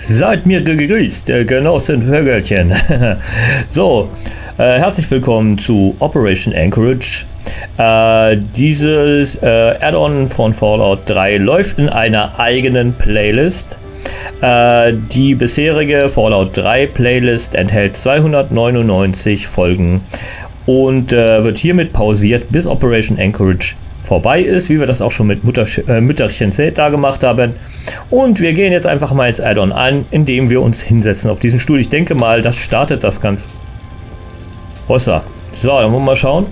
Seid mir gegrüßt, Genossen Vögelchen. So, herzlich willkommen zu Operation Anchorage. Dieses Add-on von Fallout 3 läuft in einer eigenen Playlist. Die bisherige Fallout 3 Playlist enthält 299 Folgen und wird hiermit pausiert, bis Operation Anchorage vorbei ist, wie wir das auch schon mit Mütterchen Zelda gemacht haben. Und wir gehen jetzt einfach mal ins Add-on an, indem wir uns hinsetzen auf diesen Stuhl. Ich denke mal, das startet das Ganze. Hossa. So, dann wollen wir mal schauen.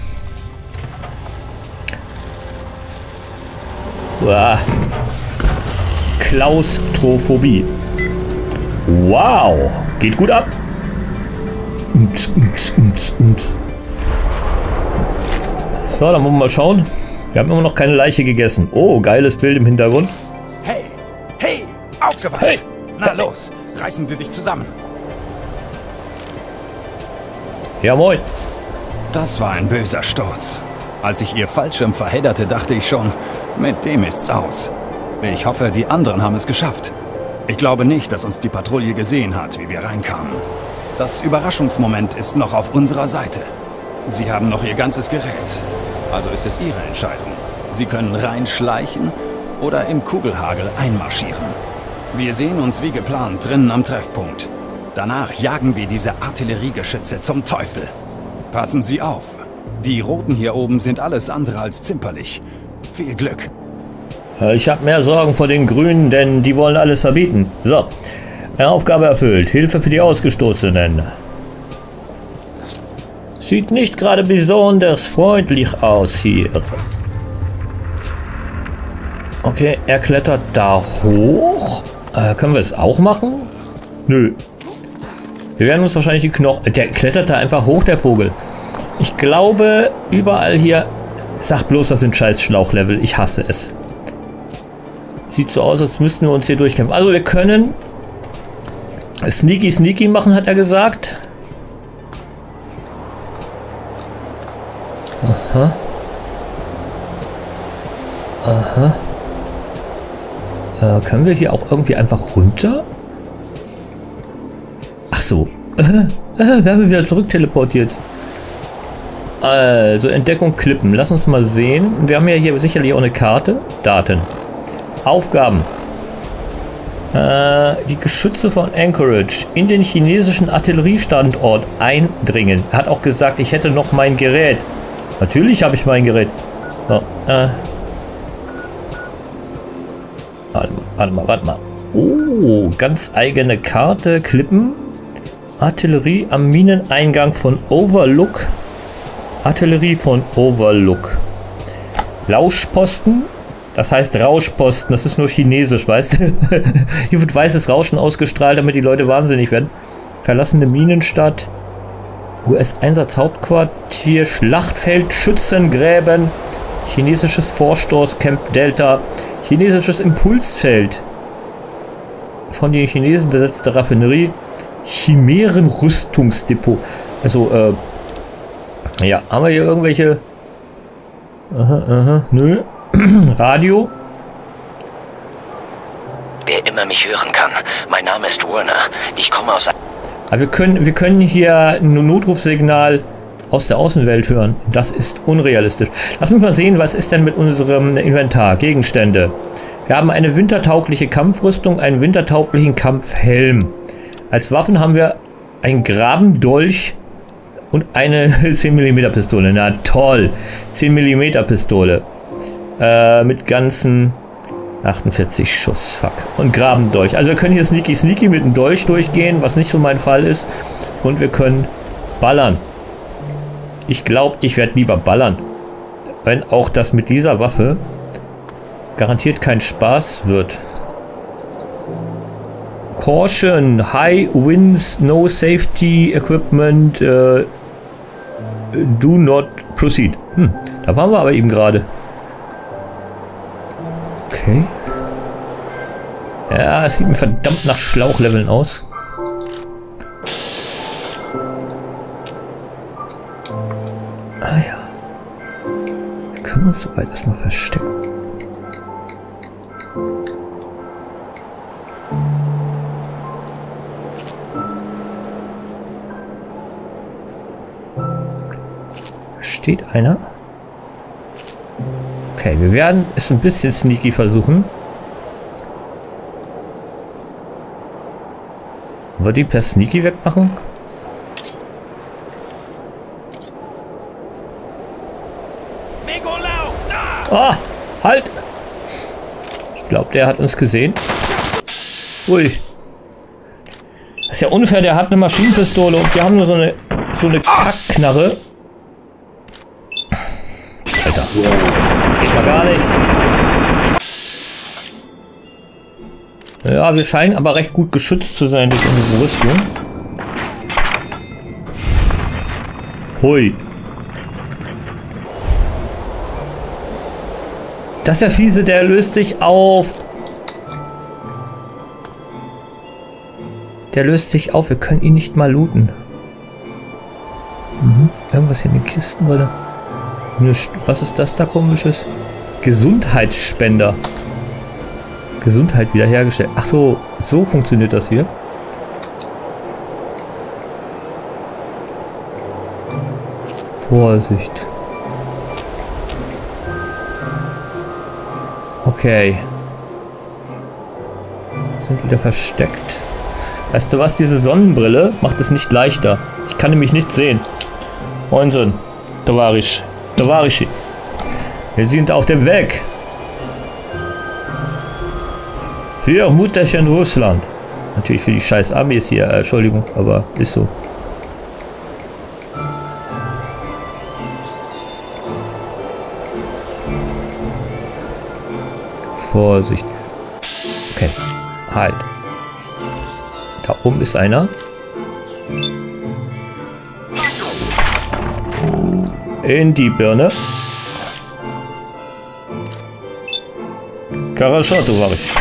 Uah. Klaustrophobie. Wow, geht gut ab. So, dann wollen wir mal schauen. Wir haben immer noch keine Leiche gegessen. Oh, geiles Bild im Hintergrund. Hey, hey, aufgewacht! Hey. Na los, reißen Sie sich zusammen. Ja, moin. Das war ein böser Sturz. Als ich Ihr Fallschirm verhedderte, dachte ich schon, mit dem ist's aus. Ich hoffe, die anderen haben es geschafft. Ich glaube nicht, dass uns die Patrouille gesehen hat, wie wir reinkamen. Das Überraschungsmoment ist noch auf unserer Seite. Sie haben noch Ihr ganzes Gerät. Also ist es Ihre Entscheidung. Sie können reinschleichen oder im Kugelhagel einmarschieren. Wir sehen uns wie geplant drinnen am Treffpunkt. Danach jagen wir diese Artilleriegeschütze zum Teufel. Passen Sie auf. Die Roten hier oben sind alles andere als zimperlich. Viel Glück. Ich habe mehr Sorgen vor den Grünen, denn die wollen alles verbieten. So, Aufgabe erfüllt. Hilfe für die Ausgestoßenen. Sieht nicht gerade besonders freundlich aus hier. Okay, er klettert da hoch. Können wir es auch machen? Nö. Wir werden uns wahrscheinlich die Knochen... Der klettert da einfach hoch, der Vogel. Ich glaube, überall hier... Sag bloß, das sind scheiß Schlauchlevel. Ich hasse es. Sieht so aus, als müssten wir uns hier durchkämpfen. Also wir können... Sneaky machen, hat er gesagt. Aha. Aha. Können wir hier auch irgendwie einfach runter? Ach so. Wir haben wieder zurück teleportiert. Also, Entdeckung Klippen. Lass uns mal sehen. Wir haben ja hier sicherlich auch eine Karte. Daten. Aufgaben. Die Geschütze von Anchorage in den chinesischen Artilleriestandort eindringen. Er hat auch gesagt, ich hätte noch mein Gerät. Natürlich habe ich mein Gerät. So, warte mal. Oh, ganz eigene Karte. Klippen. Artillerie am Mineneingang von Overlook. Artillerie von Overlook. Lauschposten. Das heißt Rauschposten. Das ist nur chinesisch, weißt du? Hier wird weißes Rauschen ausgestrahlt, damit die Leute wahnsinnig werden. Verlassene Minenstadt. US-Einsatzhauptquartier, Schlachtfeld, Schützengräben, chinesisches Vorstoß, Camp Delta, chinesisches Impulsfeld, von den Chinesen besetzte Raffinerie, Chimärenrüstungsdepot. Also, ja, haben wir hier irgendwelche... Nö. Radio. Wer immer mich hören kann, mein Name ist Werner. Ich komme aus... Aber wir können hier ein Notrufsignal aus der Außenwelt hören. Das ist unrealistisch. Lass mich mal sehen, was ist denn mit unserem Inventar? Gegenstände. Wir haben eine wintertaugliche Kampfrüstung, einen wintertauglichen Kampfhelm. Als Waffen haben wir einen Grabendolch und eine 10 mm Pistole. Na toll. 10 mm Pistole. Mit ganzen 48 Schuss, fuck. Und Grabendolch. Also wir können hier sneaky mit dem Dolch durchgehen, was nicht so mein Fall ist. Und wir können ballern. Ich glaube, ich werde lieber ballern. Wenn auch das mit dieser Waffe garantiert kein Spaß wird. Caution, High Winds, No Safety Equipment, Do Not Proceed. Da waren wir aber eben gerade. Okay. Ja, es sieht mir verdammt nach Schlauchleveln aus. Ah ja. Wir können uns soweit erstmal verstecken. Steht einer? Okay, wir werden es ein bisschen sneaky versuchen. Wollen wir die per sneaky wegmachen? Ah, halt! Ich glaube, der hat uns gesehen. Ui. Das ist ja unfair, der hat eine Maschinenpistole und wir haben nur so eine Kackknarre. Alter, das geht mal gar nicht. Ja, wir scheinen aber recht gut geschützt zu sein durch unsere Rüstung. Hui. Das ist der Fiese, der löst sich auf. Der löst sich auf. Wir können ihn nicht mal looten. Irgendwas hier in den Kisten, oder? Was ist das da komisches? Gesundheitsspender. Gesundheit wiederhergestellt. Ach so, so funktioniert das hier. Vorsicht. Okay. Sind wieder versteckt. Weißt du was? Diese Sonnenbrille macht es nicht leichter. Ich kann nämlich nichts sehen. Moinsen, Tovarisch. Tovarischi. Wir sind auf dem Weg. Für Mutterchen Russland. Natürlich für die scheiß Armees hier. Entschuldigung, aber ist so. Vorsicht. Okay. Halt. Da oben ist einer. In die Birne. Karaschato war ich.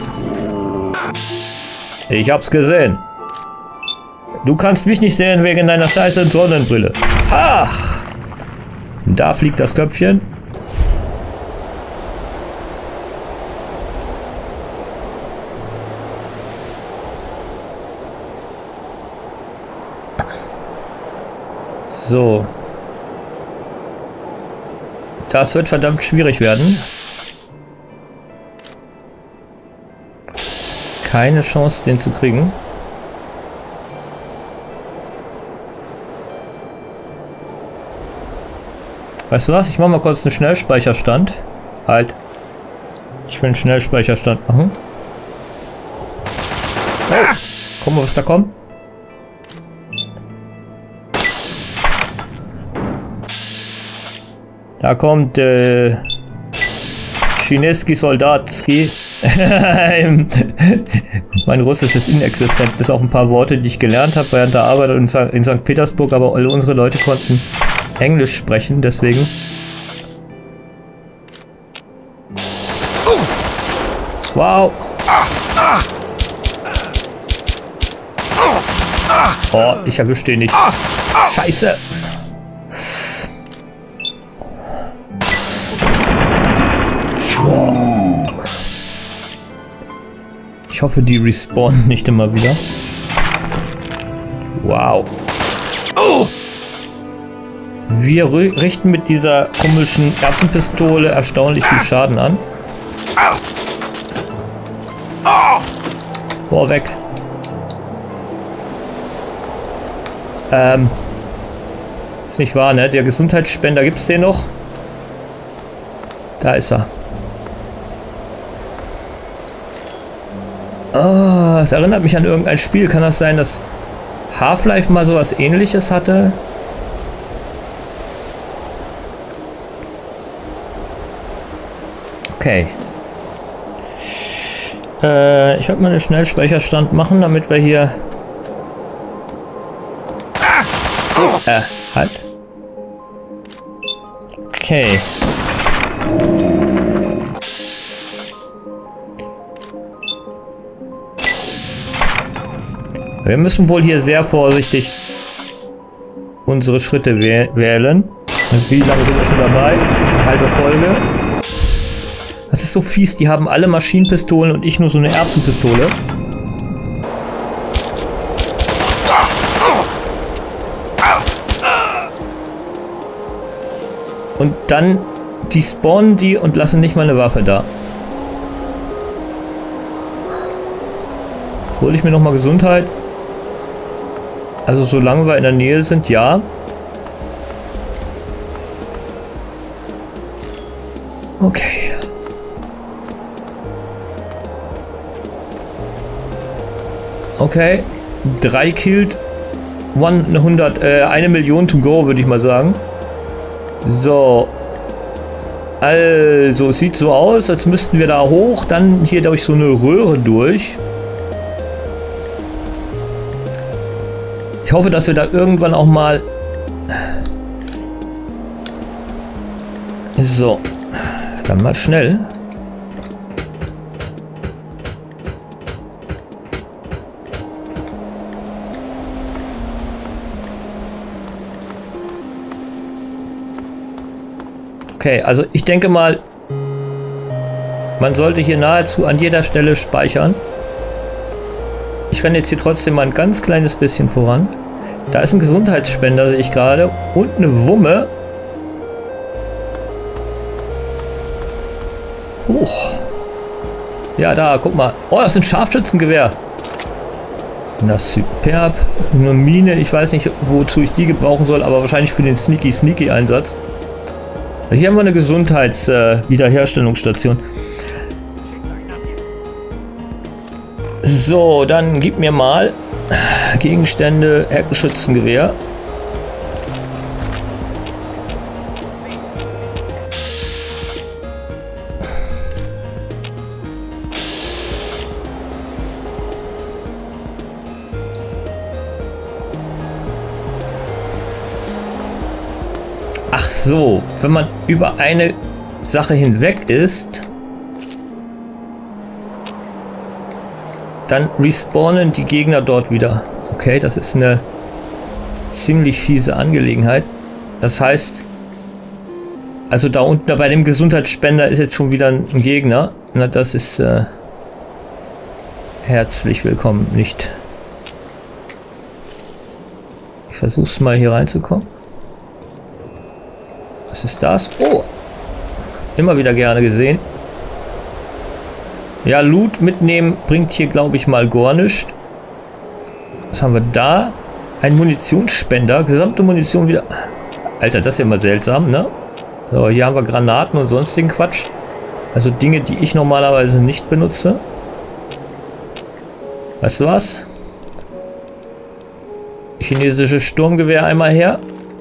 Ich hab's gesehen. Du kannst mich nicht sehen wegen deiner scheißen Sonnenbrille. Ach! Da fliegt das Köpfchen. So. Das wird verdammt schwierig werden. Keine Chance, den zu kriegen. Weißt du was? Ich mache mal kurz einen Schnellspeicherstand. Halt. Ich will einen Schnellspeicherstand machen. Oh. Guck mal, was da kommt. Da kommt Chineski Soldatski. Mein Russisch ist inexistent, bis auf ein paar Worte, die ich gelernt habe während der Arbeit in St. Petersburg, aber alle unsere Leute konnten Englisch sprechen, deswegen. Wow. Oh, ich erwische den nicht. Scheiße. Ich hoffe, die respawnen nicht immer wieder. Wow. Oh! Wir richten mit dieser komischen Erbsenpistole erstaunlich viel Schaden an. Boah, weg. Ist nicht wahr, ne? Der Gesundheitsspender, gibt's den noch? Da ist er. Ah, es erinnert mich an irgendein Spiel. Kann das sein, dass Half-Life mal sowas Ähnliches hatte? Okay. Ich werde mal einen Schnellspeicherstand machen, damit wir hier... halt. Okay. Wir müssen wohl hier sehr vorsichtig unsere Schritte wählen. Und wie lange sind wir schon dabei? Eine halbe Folge. Das ist so fies, die haben alle Maschinenpistolen und ich nur so eine Erbsenpistole. Und dann die spawnen die und lassen nicht mal eine Waffe da. Hole ich mir nochmal Gesundheit. Also solange wir in der Nähe sind, ja. Okay. Okay. 3 killed. 1 Million to go, würde ich mal sagen. So. Also, es sieht so aus, als müssten wir da hoch, dann hier durch so eine Röhre durch. Ich hoffe, dass wir da irgendwann auch mal... So. Dann mal schnell. Okay, also ich denke mal, man sollte hier nahezu an jeder Stelle speichern. Ich renne jetzt hier trotzdem mal ein ganz kleines bisschen voran. Da ist ein Gesundheitsspender, sehe ich gerade. Und eine Wumme. Huch. Ja, da, guck mal. Oh, das ist ein Scharfschützengewehr. Na, superb. Eine Mine, ich weiß nicht, wozu ich die gebrauchen soll, aber wahrscheinlich für den Sneaky-Einsatz. Hier haben wir eine Gesundheitswiederherstellungsstation. So, dann gib mir mal Gegenstände, Heckenschützengewehr. Ach so, wenn man über eine Sache hinweg ist, dann respawnen die Gegner dort wieder. Okay, das ist eine ziemlich fiese Angelegenheit. Das heißt, also da unten bei dem Gesundheitsspender ist jetzt schon wieder ein Gegner. Na, das ist herzlich willkommen nicht. Ich versuch's mal hier reinzukommen. Was ist das? Oh! Immer wieder gerne gesehen. Ja, Loot mitnehmen bringt hier, glaube ich, mal gar nichts. Was haben wir da? Ein Munitionsspender. Gesamte Munition wieder. Alter, das ist ja mal seltsam, ne? So, hier haben wir Granaten und sonstigen Quatsch. Also Dinge, die ich normalerweise nicht benutze. Weißt du was? Chinesisches Sturmgewehr einmal her.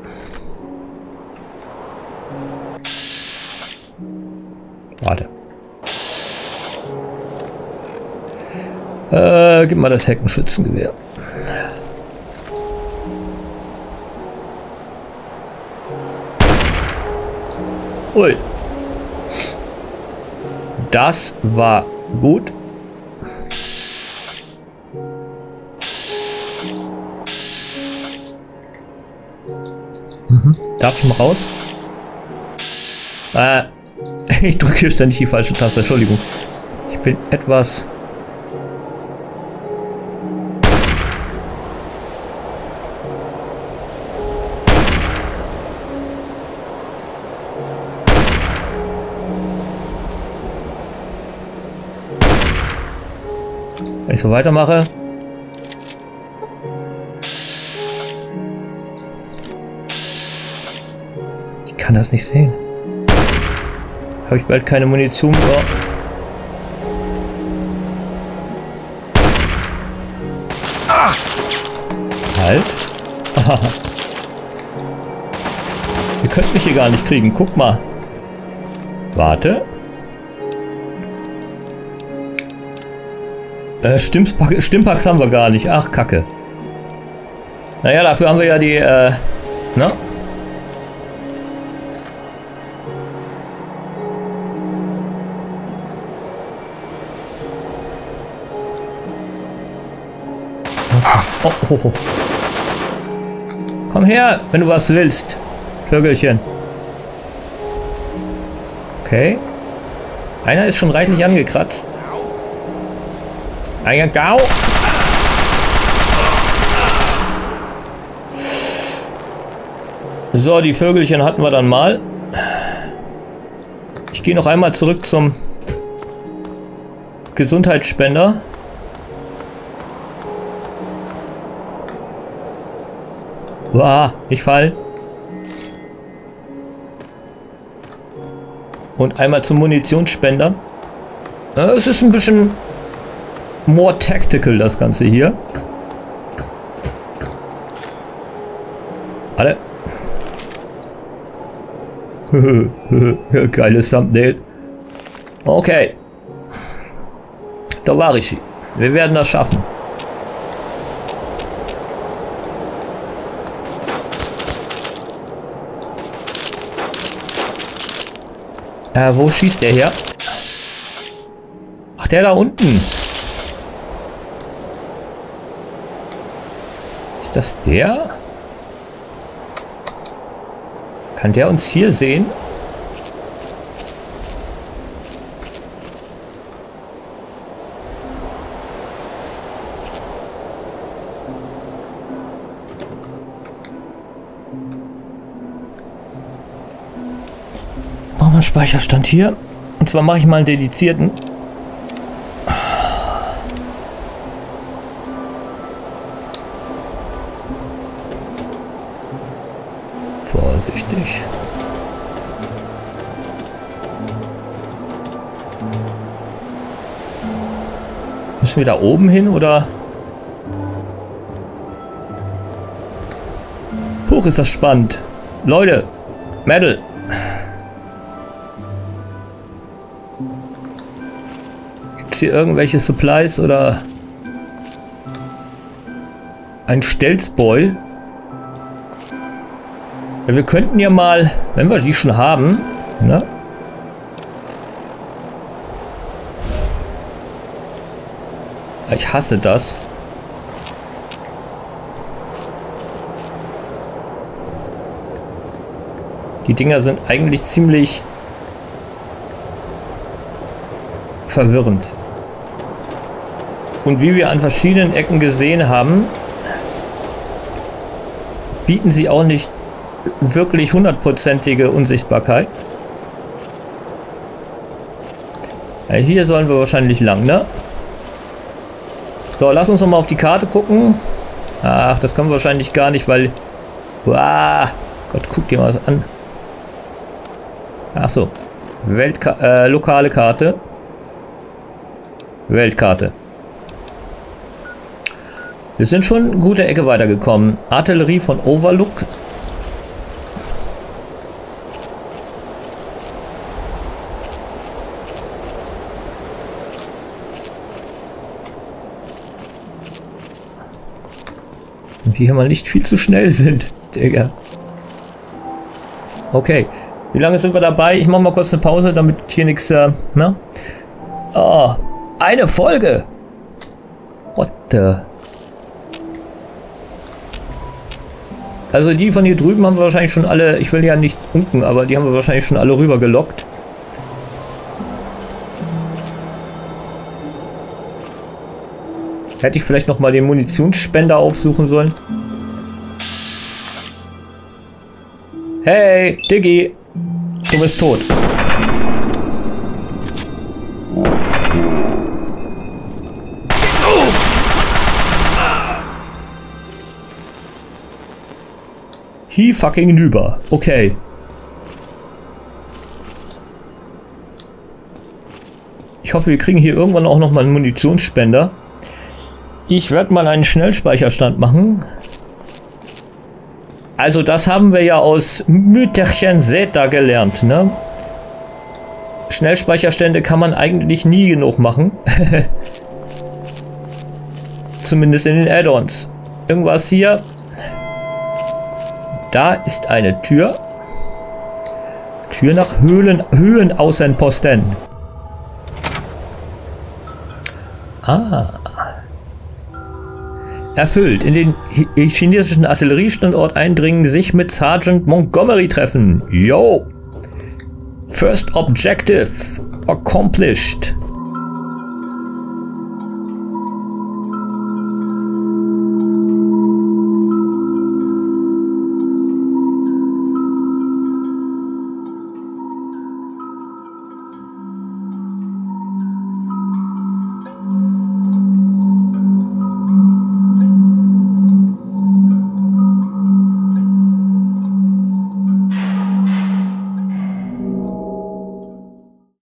Warte. Gib mal das Heckenschützengewehr. Ui. Das war gut. Darf ich mal raus? Ich drücke hier ständig die falsche Taste. Entschuldigung. Ich bin etwas... Wenn ich so weitermache. Ich kann das nicht sehen. Habe ich bald keine Munition mehr. Halt. Ihr könnt mich hier gar nicht kriegen. Guck mal. Warte. Stimpaks haben wir gar nicht. Ach, Kacke. Naja, dafür haben wir ja die, ne? Oh, oh, oh. Komm her, wenn du was willst. Vögelchen. Okay. Einer ist schon reichlich angekratzt. Ein Gau. So, die Vögelchen hatten wir dann mal. Ich gehe noch einmal zurück zum Gesundheitsspender. Uah, nicht fallen. Und einmal zum Munitionsspender. Es ist ein bisschen more tactical, das Ganze hier. Alle. Geiles Thumbnail. Okay. Tawarishi. Wir werden das schaffen. Wo schießt der her? Ach, der da unten. Ist das der? Kann der uns hier sehen? Machen wir einen Speicherstand hier. Und zwar mache ich mal einen dedizierten. Vorsichtig. Müssen wir da oben hin oder? Huch, ist das spannend. Leute, Metal. Gibt es hier irgendwelche Supplies oder ein Stelzboy? Ja, wir könnten ja mal, wenn wir die schon haben, ne? Ich hasse das. Die Dinger sind eigentlich ziemlich verwirrend. Und wie wir an verschiedenen Ecken gesehen haben, bieten sie auch nicht wirklich 100%ige Unsichtbarkeit. Ja, hier sollen wir wahrscheinlich lang, ne? So, lass uns noch mal auf die Karte gucken. Ach, das können wir wahrscheinlich gar nicht, weil... Uah, Gott, guck dir mal was an. Ach so. Lokale Karte. Weltkarte. Wir sind schon eine gute Ecke weitergekommen. Artillerie von Overlook. Und wir hier mal nicht viel zu schnell sind, Digga. Okay. Wie lange sind wir dabei? Ich mache mal kurz eine Pause, damit hier nichts, ne? Oh, eine Folge! What the... Also die von hier drüben haben wir wahrscheinlich schon alle, ich will ja nicht unken, aber die haben wir wahrscheinlich schon alle rüber gelockt. Hätte ich vielleicht noch mal den Munitionsspender aufsuchen sollen. Hey, Diggi! Du bist tot. He fucking hinüber. Okay. Ich hoffe, wir kriegen hier irgendwann auch noch mal einen Munitionsspender. Ich werde mal einen Schnellspeicherstand machen. Also das haben wir ja aus Mütterchen Zeta gelernt, ne? Schnellspeicherstände kann man eigentlich nie genug machen. Zumindest in den Add-ons. Irgendwas hier. Da ist eine Tür. Tür nach Höhenaußenposten. Ah. Erfüllt. In den chinesischen Artilleriestandort eindringen, sich mit Sergeant Montgomery treffen. Yo! First Objective accomplished.